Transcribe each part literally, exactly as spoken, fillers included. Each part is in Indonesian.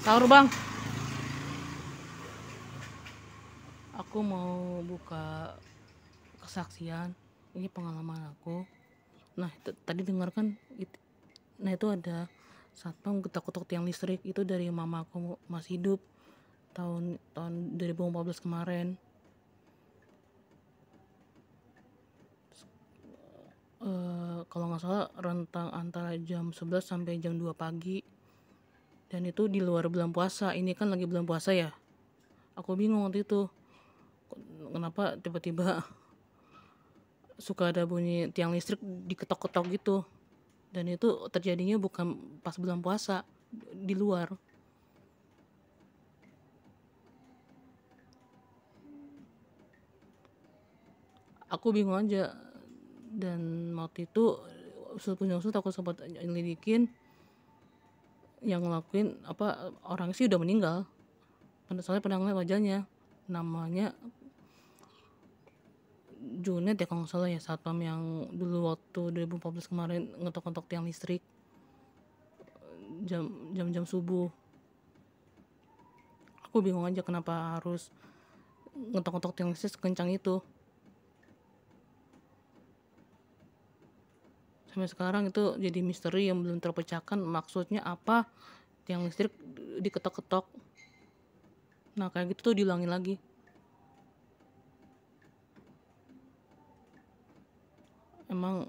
Sahur bang. Aku mau buka kesaksian. Ini pengalaman aku. Nah itu, tadi dengarkan itu, nah itu ada satpam ketok-ketok tiang listrik. Itu dari mama aku masih hidup tahun tahun dua ribu empat belas kemarin. Uh, kalau nggak salah rentang antara jam sebelas sampai jam dua pagi, dan itu di luar bulan puasa. Ini kan lagi bulan puasa ya. Aku bingung waktu itu kenapa tiba-tiba suka ada bunyi tiang listrik diketok-ketok gitu, dan itu terjadinya bukan pas bulan puasa, di luar. Aku bingung aja, dan waktu itu usut punya usut aku sempat nyelidikin yang ngelakuin apa, orang sih udah meninggal. Soalnya pernah ngeliat wajahnya, namanya Junet ya kalau nggak salah ya, satpam yang dulu waktu dua ribu empat belas kemarin ngetok-ngetok tiang listrik jam jam-jam subuh. Aku bingung aja kenapa harus ngetok-ngetok tiang listrik sekencang itu. Sampai sekarang itu jadi misteri yang belum terpecahkan, maksudnya apa tiang listrik diketok-ketok. Nah kayak gitu tuh diulangin lagi. Emang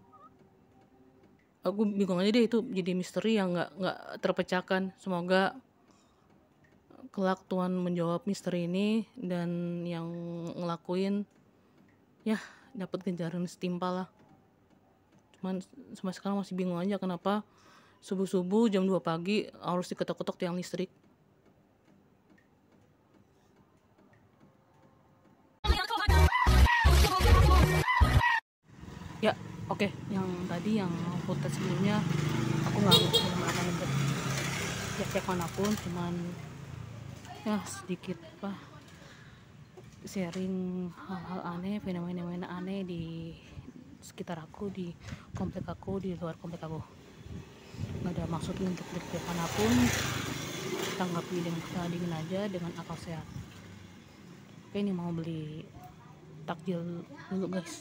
aku bingung aja deh, itu jadi misteri yang nggak nggak terpecahkan. Semoga kelak Tuhan menjawab misteri ini, dan yang ngelakuin ya dapat ganjaran setimpal lah. Cuman sampai sekarang masih bingung aja kenapa subuh-subuh jam dua pagi harus diketok-ketok tiang listrik. Ya oke, okay. Yang tadi yang footage sebelumnya aku nggak akan cek-cek manapun, cuman ya sedikit apa sharing hal-hal aneh, fenomena-fenomena aneh di sekitar aku, di komplek aku, di luar komplek aku. Nggak ada maksud untuk diklik manapun, tanggapi dengan kepala dingin aja, dengan akal sehat. Oke, ini mau beli takjil dulu guys.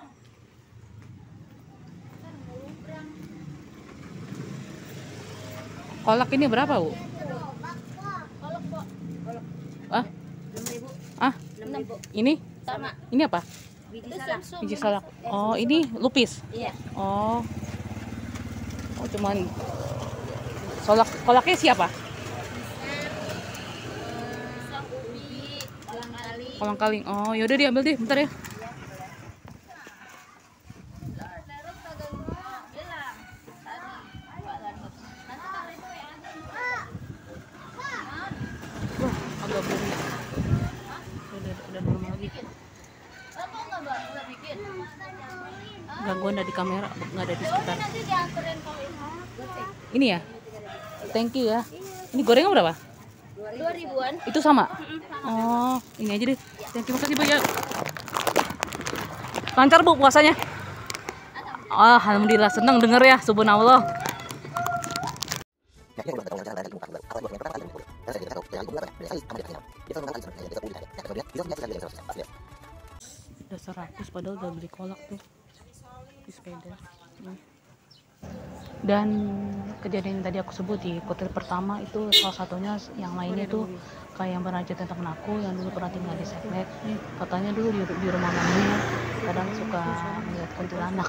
Kolak ini berapa, Bu? Kolak, Bu. Ah? enam ribu. Ah? enam ribu. Ini? Sama. Ini apa? Biji salak. Biji salak. Oh, ini lupis. Iya. Oh. Oh, cuman kolak, kolaknya siapa? Pisang ubi, kolang-kaling. Kolang-kaling. Oh, yaudah diambil deh, bentar ya. Agak beri. Udah, udah normal lagi. Gangguan dari kamera, nggak ada di sekitar. Ini ya? Thank you ya. Ini gorengnya berapa? dua ribuan. Itu sama? Oh, ini aja deh. Thank you, makasih banyak. Lancar Bu puasanya? Oh, alhamdulillah, senang denger ya, subhanallah. Dasar rakus, padahal udah beli kolak tuh di sepeda. Nah. Dan kejadian yang tadi aku sebut di hotel pertama itu salah satunya, yang lainnya tuh kayak yang pernah cerita temen aku yang dulu pernah tinggal di Seklek. Katanya dulu di, di rumah mamanya kadang suka melihat kuntilanak.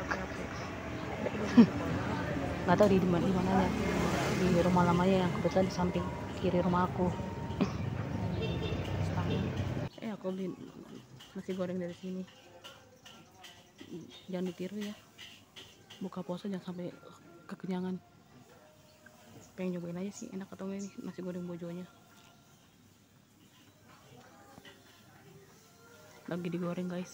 Nggak tahu di di mana mananya, di rumah lamanya yang kebetulan di samping kiri rumah aku. Eh aku beli nasi goreng dari sini. Jangan ditiru ya, buka puasa jangan sampai kekenyangan. Pengen nyobain aja sih enak atau enggak nih nasi goreng bojonya. Lagi digoreng guys.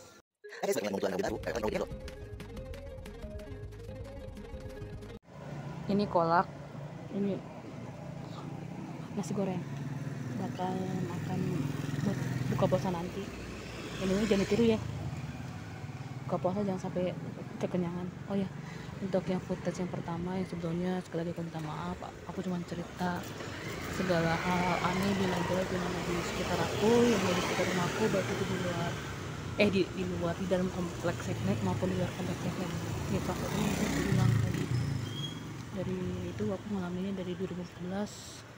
Ini kolak, ini nasi goreng. Bakal makan buat buka puasa nanti. Ini jangan ditiru ya, buka puasa jangan sampai kekenyangan. Oh ya, Untuk yang footage yang pertama yang sebelumnya, sekali lagi aku minta maaf, aku cuma cerita segala hal aneh di naga yang ada di sekitar aku, yang ada di sekitar rumahku, baik itu di luar eh di, di luar di dalam kompleks seknek maupun di luar kompleks seknek. Ya aku ini aku bilang tadi, dari itu aku mengalaminya dari dua ribu empat belas.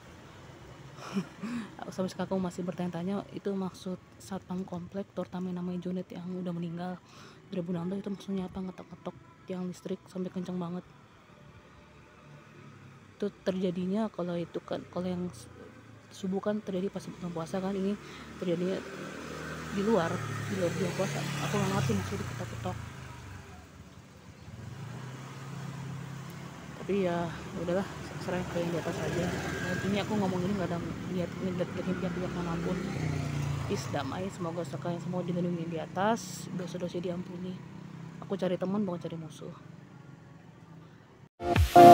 Aku sampai sekarang aku masih bertanya-tanya itu maksud satpam komplek, terutama yang namanya Junet yang udah meninggal dua ribu enam belas, itu maksudnya apa, ngetok-ngetok tiang listrik sampai kencang banget. Itu terjadinya kalau itu kan, kalau yang subuh kan terjadi pas bulan puasa kan, ini terjadinya di luar di luar bulan puasa. Aku nggak ngerti maksudnya ketok-ketok, tapi ya udahlah, serah ke yang di atas aja. Nah, ini aku ngomong ini nggak ada niat niat dari pihak-pihak manapun. Is damai, semoga sekalian semua dilindungi di atas, dosa-dosa diampuni. Aku cari teman bukan cari musuh.